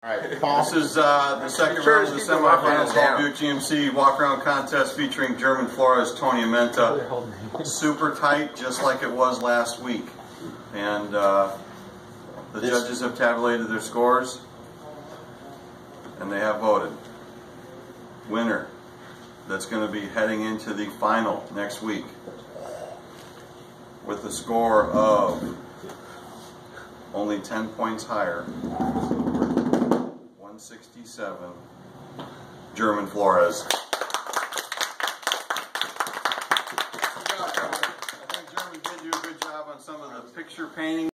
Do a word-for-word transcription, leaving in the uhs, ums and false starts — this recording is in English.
All right, Paul. This is uh, the second round of the semifinals Hall Butte G M C walk-around contest featuring German Flores, Tony Amenta. Super tight, just like it was last week. And uh, the judges have tabulated their scores, and they have voted. Winner that's going to be heading into the final next week with a score of only ten points higher. one sixty-seven, German Flores. I think German did do a good job on some of the picture painting.